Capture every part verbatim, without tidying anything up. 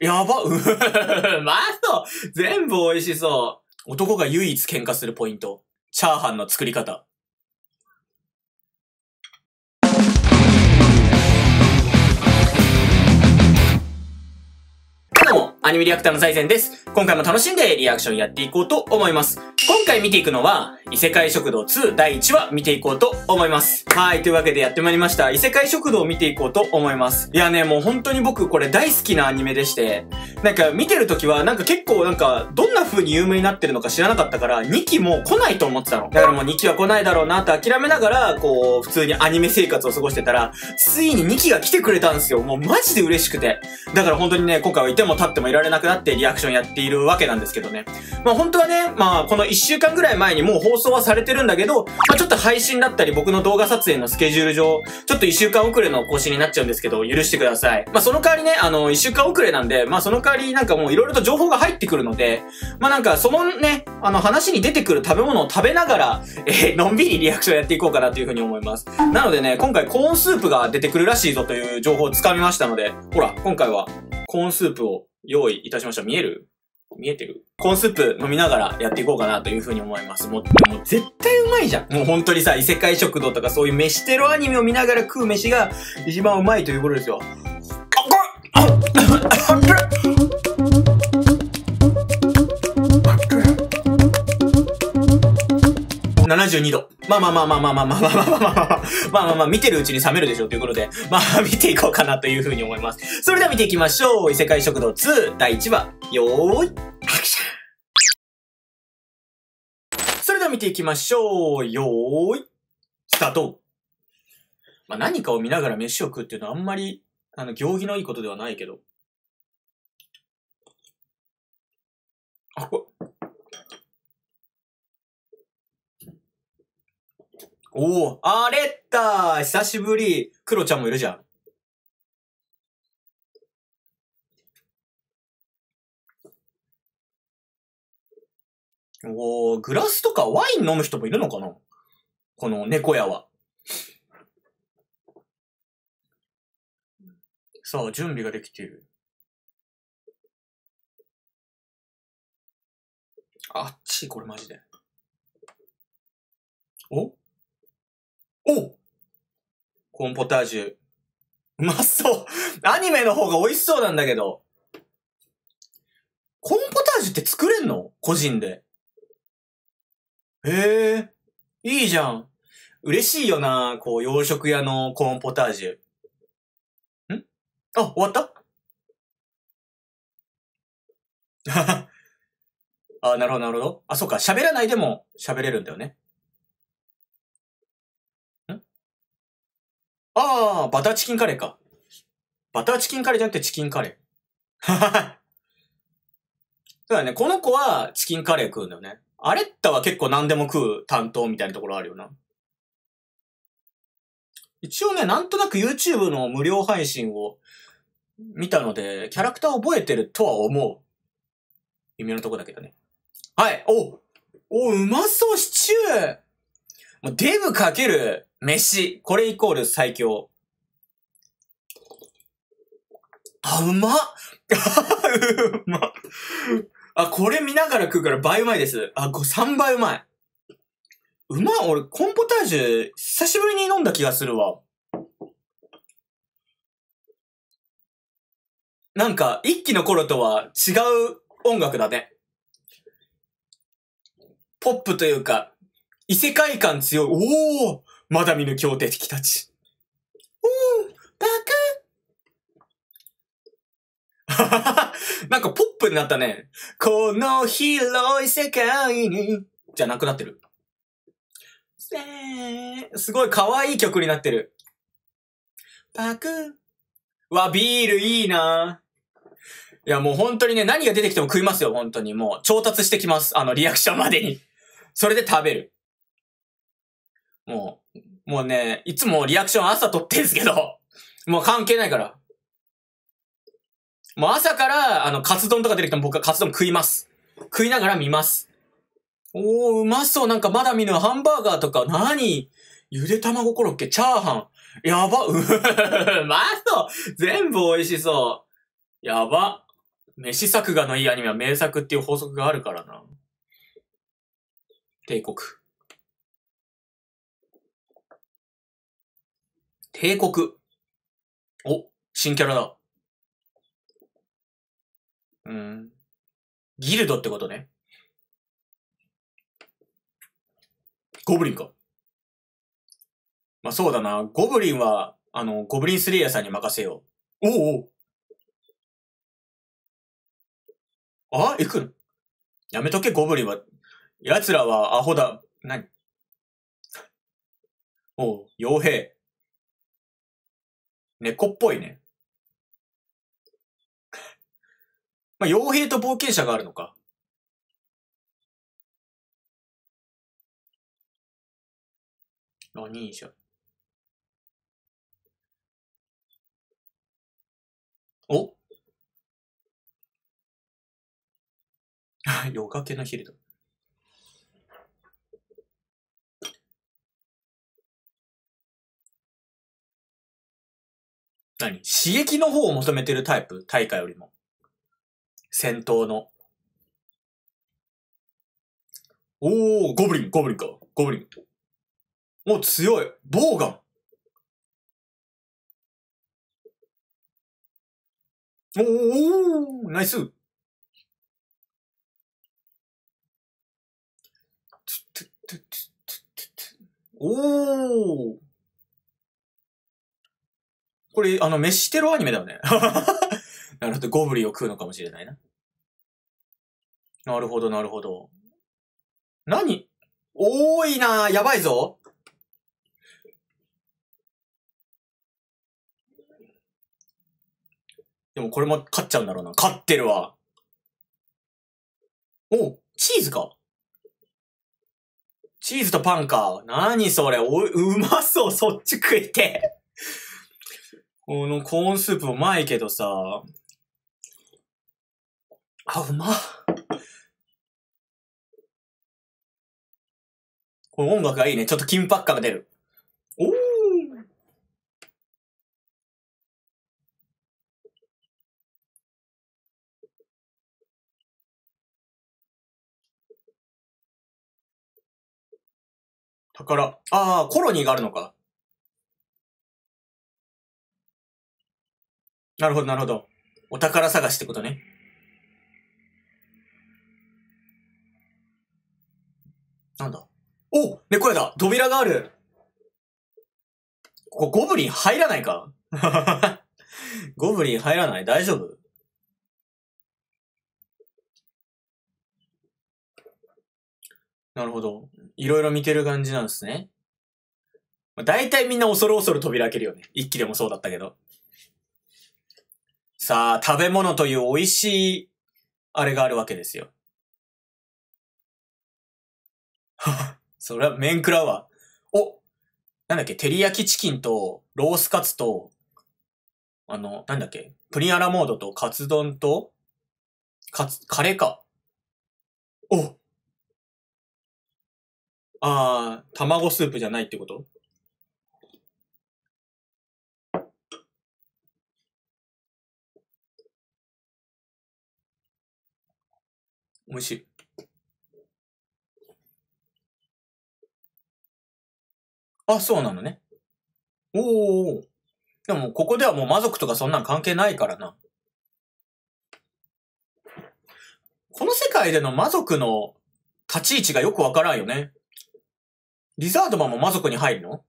やば、うまそう。全部美味しそう。男が唯一喧嘩するポイント。チャーハンの作り方。どうも、アニメリアクターの財前です。今回も楽しんでリアクションやっていこうと思います。今回見ていくのは、異世界食堂ツーだいいちわ見ていこうと思います。はい、というわけでやってまいりました。異世界食堂を見ていこうと思います。いやね、もう本当に僕これ大好きなアニメでして、なんか見てるときはなんか結構なんかどんな風に有名になってるのか知らなかったからにきも来ないと思ってたの。だからもうにきは来ないだろうなって諦めながら、こう、普通にアニメ生活を過ごしてたら、ついににきが来てくれたんですよ。もうマジで嬉しくて。だから本当にね、今回はいても立ってもいられなくなってリアクションやっているわけなんですけどね。まあ本当はね、まあこのいっしゅうかんぐらい前にもう放送はされてるんだけど、まあちょっと配信だったり僕の動画撮影のスケジュール上、ちょっといっしゅうかん遅れの更新になっちゃうんですけど、許してください。まあその代わりね、あの、いっしゅうかん遅れなんで、まあその代わりなんかもういろいろと情報が入ってくるので、まあなんかそのね、あの話に出てくる食べ物を食べながら、えー、のんびりリアクションやっていこうかなというふうに思います。なのでね、今回コーンスープが出てくるらしいぞという情報をつかみましたので、ほら、今回はコーンスープを用意いたしました。見える？見えてる？コーンスープ飲みながらやっていこうかなというふうに思います。もう、もう絶対うまいじゃん。もう本当にさ、異世界食堂とかそういう飯テロアニメを見ながら食う飯が一番うまいということですよ。あ、これ、ななじゅうにど。まあまあまあまあまあまあまあまあまあまあまあまあまあまあまあ見てるうちに冷めるでしょうということで、まあ見ていこうかなというふうに思います。それでは見ていきましょう。異世界食堂ツーだいいちわ。よーい、アクション。それでは見ていきましょう。よーい、スタート。まあ何かを見ながら飯を食うっていうのはあんまり、あの、行儀のいいことではないけど。あ、これ。おー、あれったー、久しぶり。クロちゃんもいるじゃん。おー、グラスとかワイン飲む人もいるのかな？この猫屋は。さあ、準備ができている。あっち、これマジで。お？お！コーンポタージュ。うまそう。アニメの方が美味しそうなんだけど。コーンポタージュって作れんの？個人で。へえ、いいじゃん。嬉しいよな、こう、洋食屋のコーンポタージュ。ん？あ、終わったあ、なるほど、なるほど。あ、そうか、喋らないでも喋れるんだよね。ん？ああ、バターチキンカレーか。バターチキンカレーじゃなくてチキンカレー。ははは。そうだね、この子はチキンカレー食うんだよね。アレッタは結構何でも食う担当みたいなところあるよな。一応ね、なんとなく YouTube の無料配信を見たので、キャラクター覚えてるとは思う。微妙なとこだけどね。はい、おお、うまそう、シチューもうデブかける飯。これイコール最強。あ、うまっうまっあ、これ見ながら食うから倍うまいです。あ、さんばいうまい。うまい。俺、コーンポタージュ、久しぶりに飲んだ気がするわ。なんか、一期の頃とは違う音楽だね。ポップというか、異世界感強い。おー、まだ見ぬ強敵たち。おー、バカなんかポップになったね。この広い世界に、じゃなくなってる。すごい可愛い曲になってる。パク。わ、ビールいいないや、もう本当にね、何が出てきても食いますよ、本当に。もう、調達してきます。あの、リアクションまでに。それで食べる。もう、もうね、いつもリアクション朝撮ってんすけど、もう関係ないから。もう朝から、あの、カツ丼とか出てきても僕はカツ丼食います。食いながら見ます。おー、うまそう。なんかまだ見ぬハンバーガーとか、なに？ゆで卵コロッケ、チャーハン。やば、うまそう。全部美味しそう。やば。 飯作画のいいアニメは名作っていう法則があるからな。帝国。帝国。お、新キャラだ。うん。ギルドってことね。ゴブリンか。まあ、そうだな。ゴブリンは、あの、ゴブリンスレイヤーさんに任せよう。おうおう。あ行くのやめとけ、ゴブリンは。奴らはアホだ。何おう、傭兵。猫っぽいね。まあ、傭兵と冒険者があるのか。あ、忍者。お夜明けのヒルド。何刺激の方を求めてるタイプ対価よりも。戦闘の。おー、ゴブリン、ゴブリンか。ゴブリン。お、強い。ボウガン。おー、おーナイス。おー。これ、あの、飯テロアニメだよね。なるほど、ゴブリンを食うのかもしれないな。なるほど、なるほど。何多いなぁ、やばいぞ。でもこれも勝っちゃうんだろうな。勝ってるわ。お、チーズか。チーズとパンか。何それ。お、うまそう。そっち食いて。このコーンスープもうまいけどさ。あ、うま。この音楽がいいね。ちょっと緊迫感が出る。おー。宝。ああ、コロニーがあるのか。なるほど、なるほど。お宝探しってことね。なんだお猫屋だ扉があるここゴブリン入らないかゴブリン入らない大丈夫なるほど。いろいろ見てる感じなんですね。だいたいみんな恐る恐る扉開けるよね。一期でもそうだったけど。さあ、食べ物という美味しい、あれがあるわけですよ。それは麺食らうわ。おなんだっけ照り焼きチキンと、ロースカツと、あの、なんだっけプリンアラモードと、カツ丼と、カツ、カレーか。おあー、卵スープじゃないってこと美味しい。あ、そうなのね。おー。でも、ここではもう魔族とかそんなん関係ないからな。この世界での魔族の立ち位置がよくわからんよね。リザードマンも魔族に入るの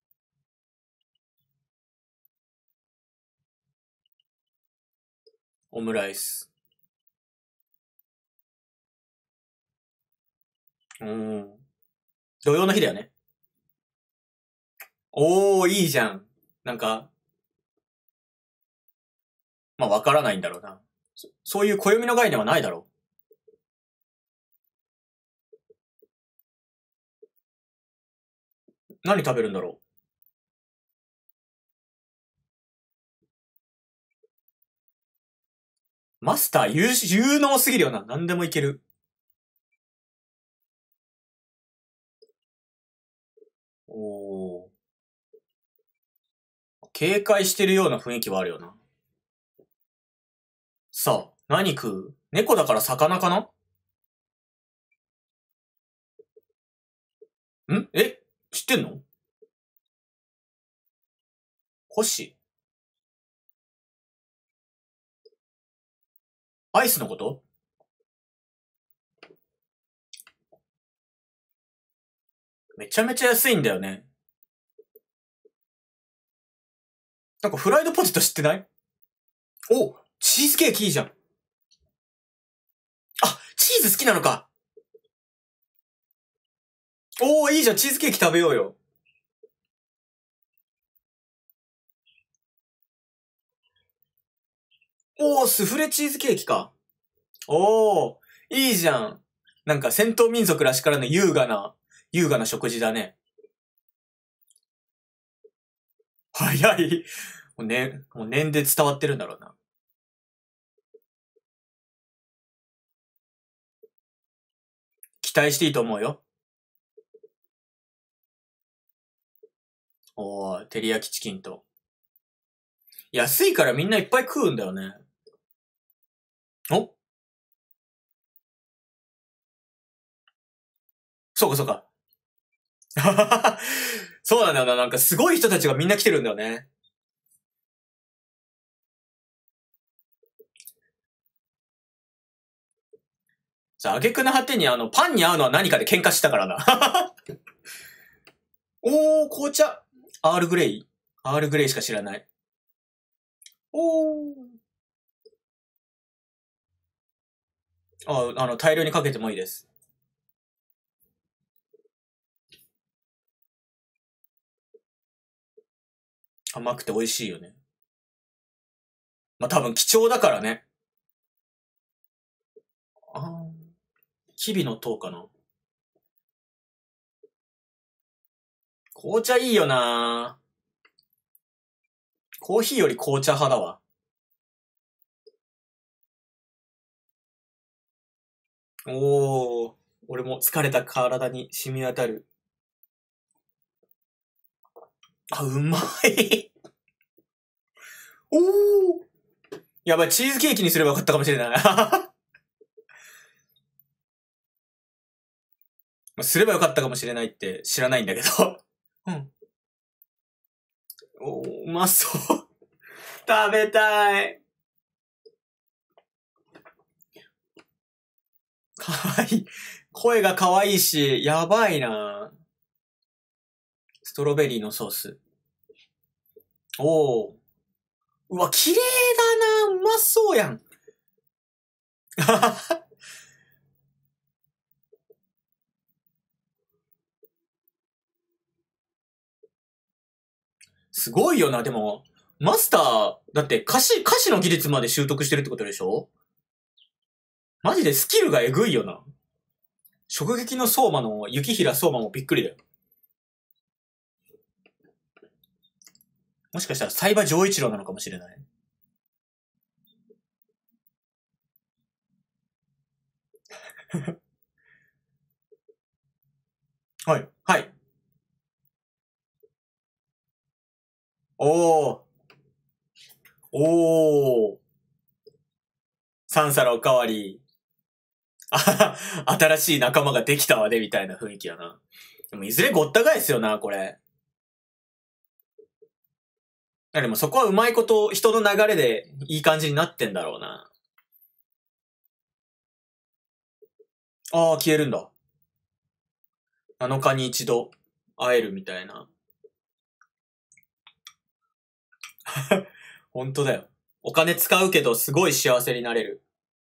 オムライス。うん。土曜の日だよね。おー、いいじゃん。なんか、まあわからないんだろうな。そそういう暦の概念はないだろう。何食べるんだろう。マスター有、有能すぎるよな。何でもいける。おー。警戒してるような雰囲気はあるよな。さあ、 何食う？猫だから魚かな？んえ知ってんの？星？アイスのこと？めちゃめちゃ安いんだよね。なんかフライドポテト知ってない？お、チーズケーキいいじゃん。あ、チーズ好きなのか。おー、いいじゃん。チーズケーキ食べようよ。おー、スフレチーズケーキか。おー、いいじゃん。なんか戦闘民族らしからぬ優雅な、優雅な食事だね。早い。もうね、もう念で伝わってるんだろうな。期待していいと思うよ。おー、照り焼きチキンと。安いからみんないっぱい食うんだよね。おそうかそうか。そうなんだよな。なんかすごい人たちがみんな来てるんだよね。さあ、挙句の果てにあの、パンに合うのは何かで喧嘩したからな。おー、紅茶。アールグレイアールグレイしか知らない。おー。あ、あの、大量にかけてもいいです。甘くて美味しいよね。まあ、多分貴重だからね。あー。キビの塔かな。紅茶いいよな。コーヒーより紅茶派だわ。おー。俺も疲れた体に染み渡る。あ、うまい。おー。やばい、チーズケーキにすればよかったかもしれない。すればよかったかもしれないって知らないんだけど。うん。おー、うまそう。食べたい。かわいい。声がかわいいし、やばいな。ストロベリーのソース。おー。うわ、綺麗だな。うまそうやん。すごいよな。でも、マスター、だって歌詞、歌詞の技術まで習得してるってことでしょ？マジでスキルがえぐいよな。直撃の相馬の雪平相馬もびっくりだよ。もしかしたらサイバ丈一郎なのかもしれない。はい。はい。おー。おー。三皿おかわり。あはは新しい仲間ができたわね、みたいな雰囲気やな。でもいずれごった返すよな、これ。でもそこはうまいこと、人の流れでいい感じになってんだろうな。ああ、消えるんだ。なのかに一度会えるみたいな。本当だよ。お金使うけどすごい幸せになれる。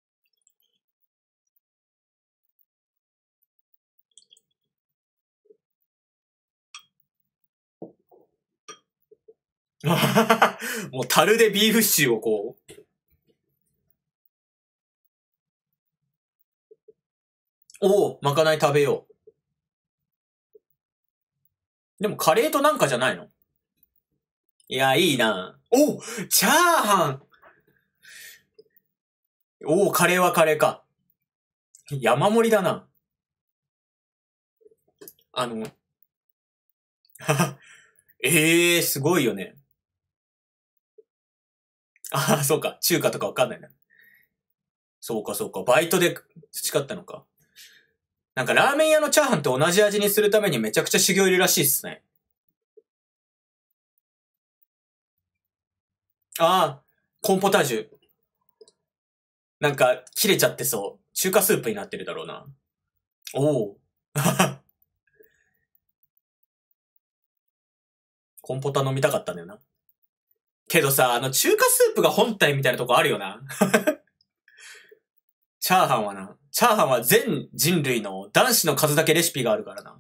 もう樽でビーフシチューをこう。おお、まかない食べよう。でもカレーとなんかじゃないの？いや、いいな。おチャーハン。おお、カレーはカレーか。山盛りだな。あの、ええー、すごいよね。ああ、そうか。中華とかわかんないな。 そうかそうか。バイトで培ったのか。なんかラーメン屋のチャーハンと同じ味にするためにめちゃくちゃ修行いるらしいっすね。ああ、コーンポタージュ。なんか切れちゃってそう。中華スープになってるだろうな。おお。コンポタ飲みたかったんだよな。けどさ、あの中華スープが本体みたいなとこあるよな。チャーハンはな。チャーハンは全人類の男子の数だけレシピがあるからな。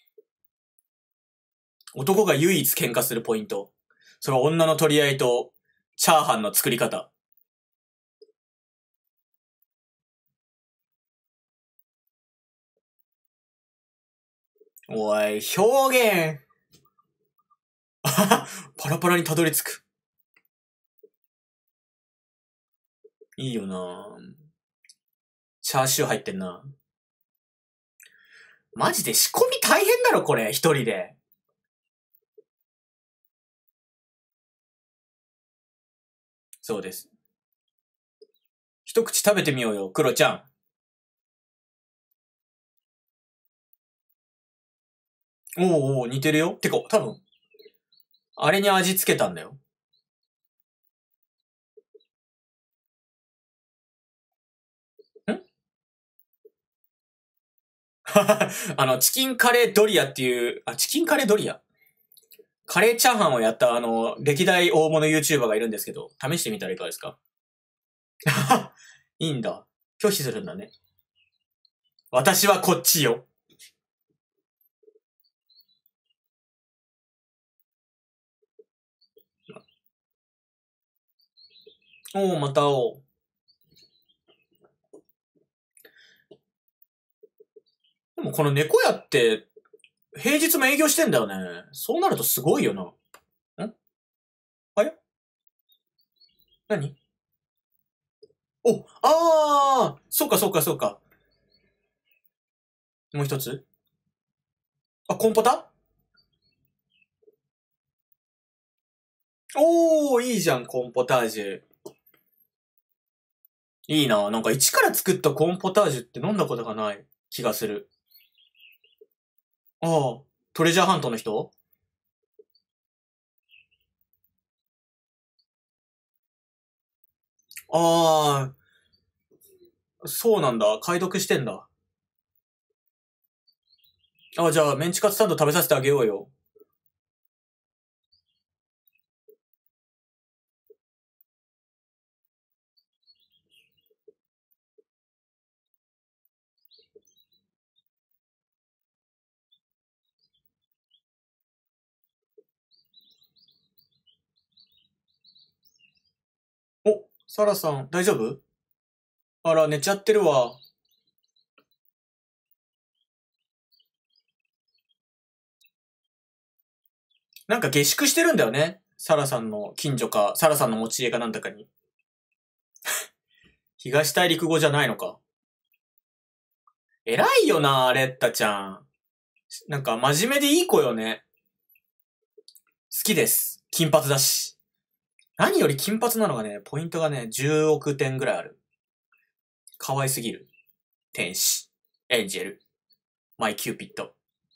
男が唯一喧嘩するポイント。それは女の取り合いと、チャーハンの作り方。おい、表現。あははパラパラにたどり着く。いいよなチャーシュー入ってんな。マジで仕込み大変だろ、これ、一人で。そうです。一口食べてみようよ、クロちゃん。おうおう、似てるよ。てか、多分、あれに味付けたんだよ。んあの、チキンカレードリアっていう、あ、チキンカレードリアカレーチャーハンをやったあの、歴代大物 YouTuber がいるんですけど、試してみたらいかがですか？いいんだ。拒否するんだね。私はこっちよ。おう、また会おう。でもこの猫屋って、平日も営業してんだよね。そうなるとすごいよな。んあれ何お、ああ、そうかそうかそうか。もう一つあ、コンポタおー、いいじゃん、コーンポタージュ。いいな。なんか一から作ったコーンポタージュって飲んだことがない気がする。ああ、トレジャーハントの人ああ、そうなんだ。解読してんだ。あ、じゃあ、メンチカツサンド食べさせてあげようよ。お、サラさん、大丈夫？あら、寝ちゃってるわ。なんか下宿してるんだよね。サラさんの近所か、サラさんの持ち家かなんだかに。東大陸語じゃないのか。偉いよな、レッタちゃん。なんか真面目でいい子よね。好きです。金髪だし。何より金髪なのがね、ポイントがね、じゅうおくてんぐらいある。可愛すぎる。天使。エンジェル。マイキューピッド。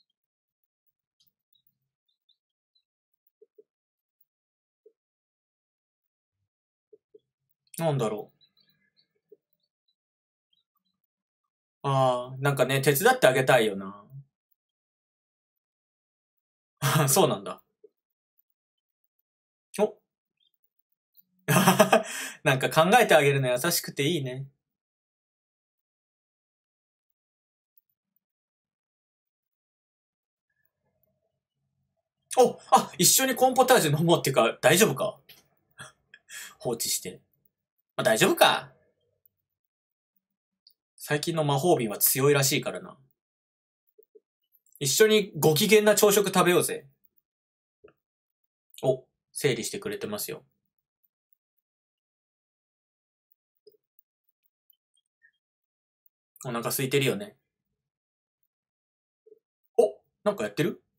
なんだろう。ああ、なんかね、手伝ってあげたいよな。そうなんだ。おなんか考えてあげるの優しくていいね。おあ、一緒にコーンポタージュ飲もうっていうか、大丈夫か？放置して。まあ、大丈夫か。最近の魔法瓶は強いらしいからな。一緒にご機嫌な朝食食べようぜ。お、整理してくれてますよ。お腹空いてるよね。お、なんかやってる？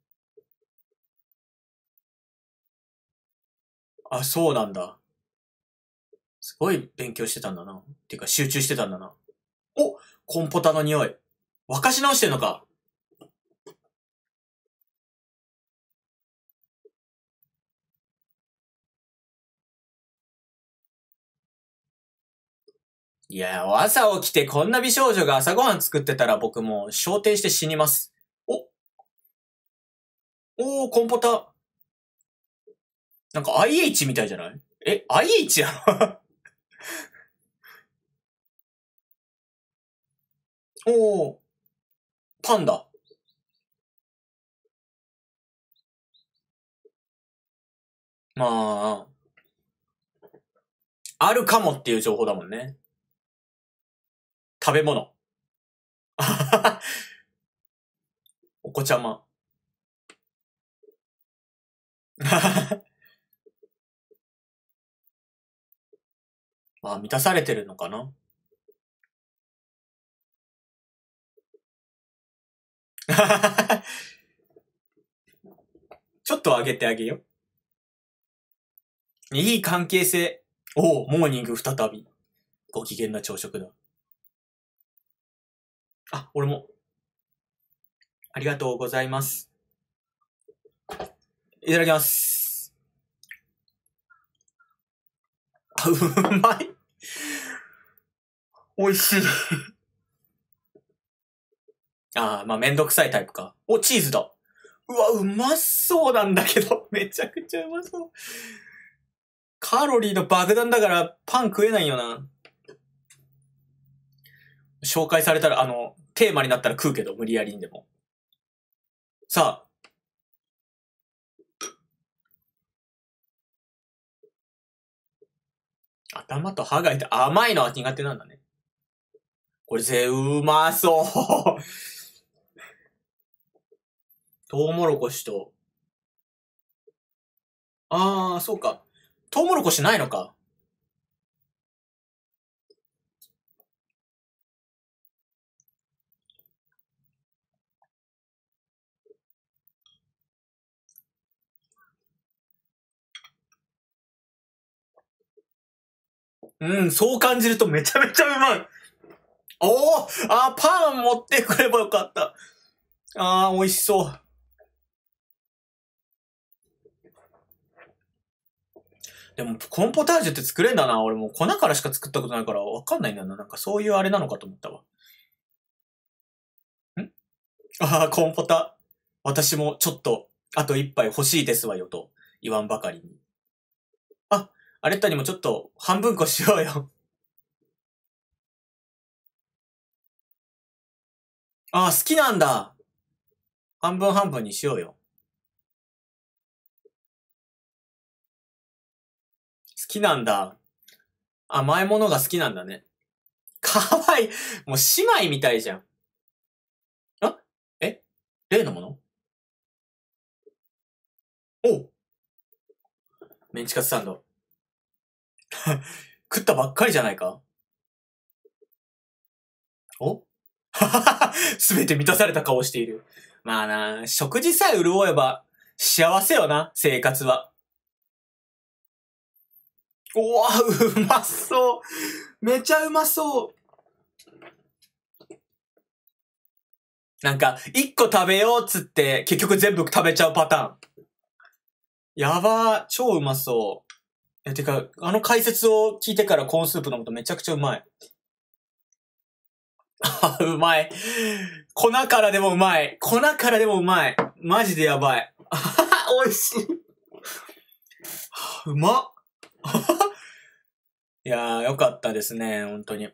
あ、そうなんだ。 すごい勉強してたんだな。っていうか集中してたんだな。お、コンポタの匂い。沸かし直してんのか。いや、朝起きてこんな美少女が朝ごはん作ってたら僕もう昇天して死にます。おおー、コンポタ。なんか アイエイチ みたいじゃない？え、アイエイチ なの？おー、パンダ。まあ、あるかもっていう情報だもんね。食べ物。お子ちゃま。まあ、満たされてるのかな。ちょっと上げてあげよう。いい関係性。おお、モーニング再び。ご機嫌な朝食だ。あ、俺も。ありがとうございます。いただきます。あ、うまい。美味しい。ああ、まあめんどくさいタイプか。お、チーズだ。うわ、うまそうなんだけど。めちゃくちゃうまそう。カロリーの爆弾だからパン食えないよな。紹介されたら、あの、テーマになったら食うけど、無理やりにでも。さあ。頭と歯が痛い。甘いのは苦手なんだね。これぜ、うまそう。トウモロコシと。あー、そうか。トウモロコシないのか。うん、そう感じるとめちゃめちゃうまい。おー、あー、パン持ってくればよかった。あー、美味しそう。でも、コーンポタージュって作れんだな。俺もう粉からしか作ったことないからわかんないんだよな。なんかそういうあれなのかと思ったわ。んああ、コーンポタ。私もちょっと、あと一杯欲しいですわよと言わんばかりに。あ、アレッタにもちょっと半分こしようよ。ああ、好きなんだ。半分半分にしようよ。好きなんだ。甘いものが好きなんだね。かわいい。もう姉妹みたいじゃん。あえ例のもの？おう。メンチカツサンド。食ったばっかりじゃないか。おすべて満たされた顔をしている。まあな、食事さえ潤えば幸せよな、生活は。おわ、うまそう。めちゃうまそう。なんか、一個食べようっつって、結局全部食べちゃうパターン。やばー、超うまそう。え、てか、あの解説を聞いてからコーンスープ飲むとめちゃくちゃうまい。あ、うまい。粉からでもうまい。粉からでもうまい。マジでやばい。あはは美味しい。うまっ。いやー、よかったですね、本当に。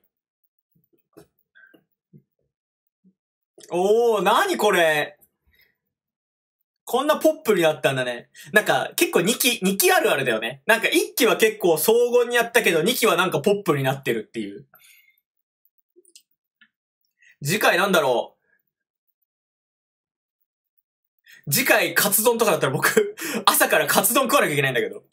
おー、なにこれ。こんなポップになったんだね。なんか、結構にき、にきあるあるだよね。なんかいっきは結構荘厳にやったけど、にきはなんかポップになってるっていう。次回なんだろう。次回カツ丼とかだったら僕、朝からカツ丼食わなきゃいけないんだけど。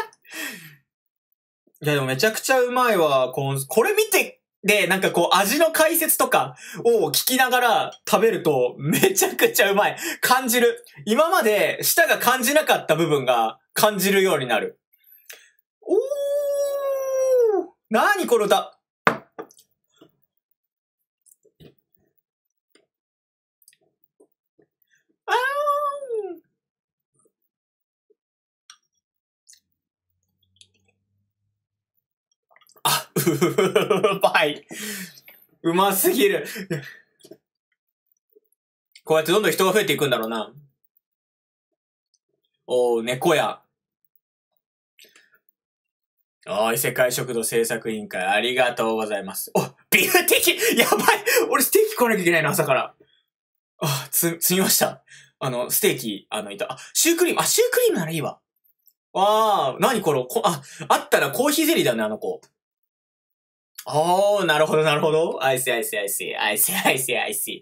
いやでもめちゃくちゃうまいわ。こうこれ見て、で、なんかこう味の解説とかを聞きながら食べるとめちゃくちゃうまい。感じる。今まで舌が感じなかった部分が感じるようになる。おーなにこの歌。あーあ、うまい。うますぎる。こうやってどんどん人が増えていくんだろうな。おー、猫や。おーい、世界食堂制作委員会、ありがとうございます。お、ビーフテーキやばい俺ステーキ食わなきゃいけないの、朝から。あ、つ、積みました。あの、ステーキ、あの、いた。あ、シュークリーム、あ、シュークリームならいいわ。あー、なにこの、こ、あ、あったらコーヒーゼリーだよね、あの子。おー、なるほど、なるほど。I see, I see, I see, I see, I see, I see.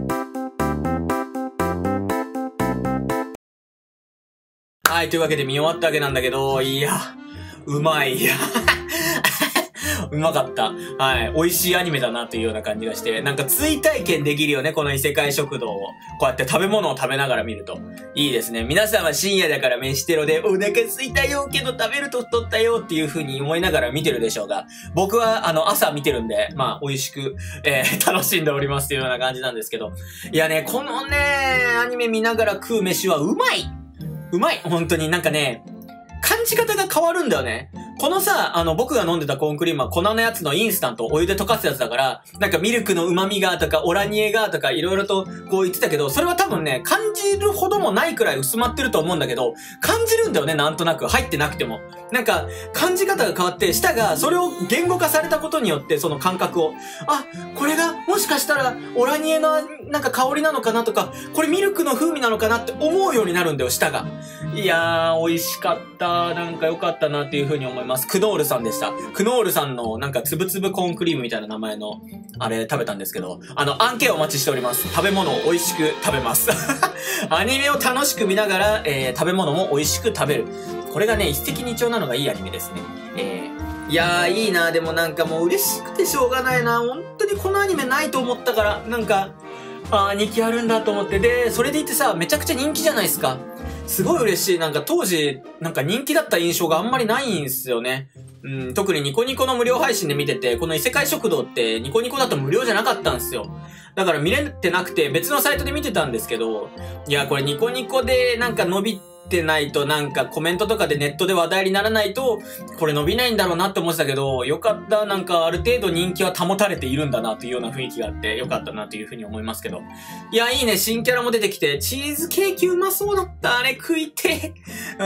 はい、というわけで見終わったわけなんだけど、いや、うまい。うまかった。はい。美味しいアニメだなというような感じがして、なんか追体験できるよね、この異世界食堂を。こうやって食べ物を食べながら見ると。いいですね。皆さんは深夜だから飯テロで、お腹空いたよけど食べると太ったよっていう風に思いながら見てるでしょうが、僕はあの朝見てるんで、まあ美味しく、えー、楽しんでおりますというような感じなんですけど。いやね、このね、アニメ見ながら食う飯はうまいうまい本当になんかね、感じ方が変わるんだよね。このさ、あの、僕が飲んでたコーンクリームは粉のやつのインスタント、お湯で溶かすやつだから、なんかミルクの旨味がとか、オラニエがとか、いろいろとこう言ってたけど、それは多分ね、感じるほどもないくらい薄まってると思うんだけど、感じるんだよね、なんとなく。入ってなくても。なんか、感じ方が変わって、舌がそれを言語化されたことによって、その感覚を、あ、これがもしかしたら、オラニエのなんか香りなのかなとか、これミルクの風味なのかなって思うようになるんだよ、舌が。いやー、美味しかった。なんか良かったなっていう風に思います。クノールさんでした。クノールさんのなんかつぶつぶコーンクリームみたいな名前の、あれ食べたんですけど、あの、案件お待ちしております。食べ物を美味しく食べます。アニメを楽しく見ながら、えー、食べ物も美味しく食べる。これがね、一石二鳥なのがいいアニメですね。えー、いやー、いいな。でもなんかもう嬉しくてしょうがないな。本当にこのアニメないと思ったから、なんか、あー、人気あるんだと思って。で、それでいてさ、めちゃくちゃ人気じゃないですか。すごい嬉しい。なんか当時、なんか人気だった印象があんまりないんですよね。うん、特にニコニコの無料配信で見てて、この異世界食堂ってニコニコだと無料じゃなかったんですよ。だから見れてなくて別のサイトで見てたんですけど、いや、これニコニコでなんか伸びてないとなんかコメントとかでネットで話題にならないと、これ伸びないんだろうなって思ってたけど、よかった。なんかある程度人気は保たれているんだなというような雰囲気があって、よかったなというふうに思いますけど。いや、いいね。新キャラも出てきて、チーズケーキうまそうだった。あれ食いて。うん。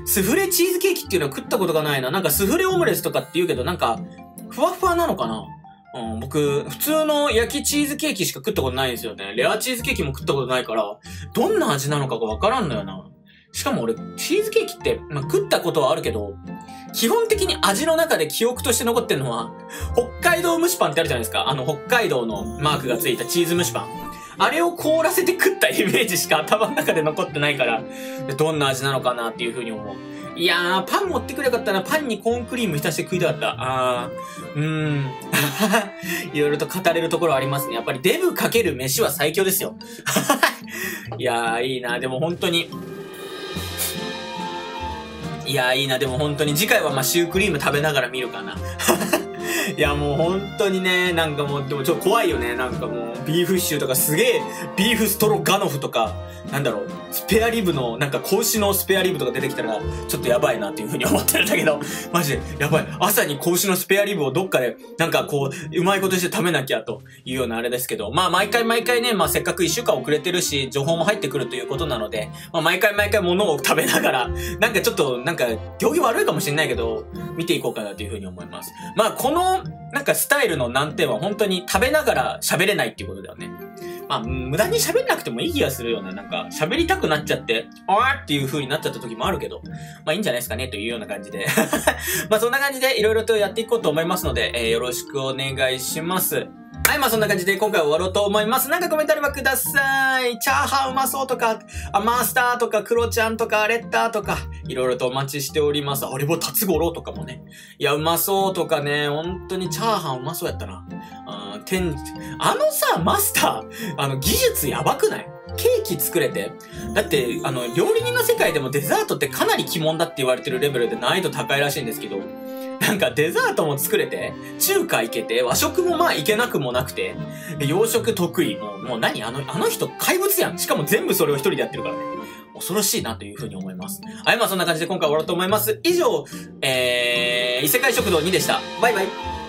スフレチーズケーキっていうのは食ったことがないな。なんかスフレオムレツとかって言うけど、なんか、ふわふわなのかな？うん、僕、普通の焼きチーズケーキしか食ったことないんですよね。レアチーズケーキも食ったことないから、どんな味なのかがわからんのよな。しかも俺、チーズケーキって、まあ、食ったことはあるけど、基本的に味の中で記憶として残ってるのは、北海道蒸しパンってあるじゃないですか。あの、北海道のマークがついたチーズ蒸しパン。あれを凍らせて食ったイメージしか頭の中で残ってないから、どんな味なのかなっていう風に思う。いやー、パン持ってくれよかったな。パンにコーンクリーム浸して食いたかった。あー、うーん。いろいろと語れるところありますね。やっぱりデブかける飯は最強ですよ。いやー、いいな。でも本当に、いやーいいな。でも本当に次回はまあシュークリーム食べながら見るかな。いやもう本当にね、なんかもう、でもちょっと怖いよね。なんかもう、ビーフシチューとかすげえ、ビーフストロガノフとか、なんだろう、スペアリブの、なんか子牛のスペアリブとか出てきたら、ちょっとやばいなっていう風に思ってるんだけど、マジで、やばい。朝に子牛のスペアリブをどっかで、なんかこう、うまいことして食べなきゃというようなあれですけど、まあ毎回毎回ね、まあせっかく一週間遅れてるし、情報も入ってくるということなので、まあ毎回毎回物を食べながら、なんかちょっと、なんか、行儀悪いかもしれないけど、見ていこうかなという風に思います。まあこの、なんかスタイルの難点は本当に食べながら喋れないっていうことだよね。まあ、無駄に喋んなくてもいい気がするよね。なんか、喋りたくなっちゃって、あーっていう風になっちゃった時もあるけど、まあいいんじゃないですかねというような感じで。まあそんな感じでいろいろとやっていこうと思いますので、えー、よろしくお願いします。はい、まあそんな感じで今回は終わろうと思います。なんかコメントあればください。チャーハンうまそうとか、あマスターとか、クロちゃんとか、レッターとか、いろいろとお待ちしております。あれも辰五郎とかもね。いや、うまそうとかね、本当にチャーハンうまそうやったな。あ店あのさ、マスター、あの技術やばくない？ケーキ作れて。だって、あの、料理人の世界でもデザートってかなり鬼門だって言われてるレベルで難易度高いらしいんですけど、 なんかデザートも作れて、中華いけて、和食もまあいけなくもなくて、洋食得意。もう、もう何あの、あの人怪物やん。しかも全部それを一人でやってるからね。恐ろしいなというふうに思います。はい、まあそんな感じで今回終わろうと思います。以上、えー、異世界食堂にでした。バイバイ。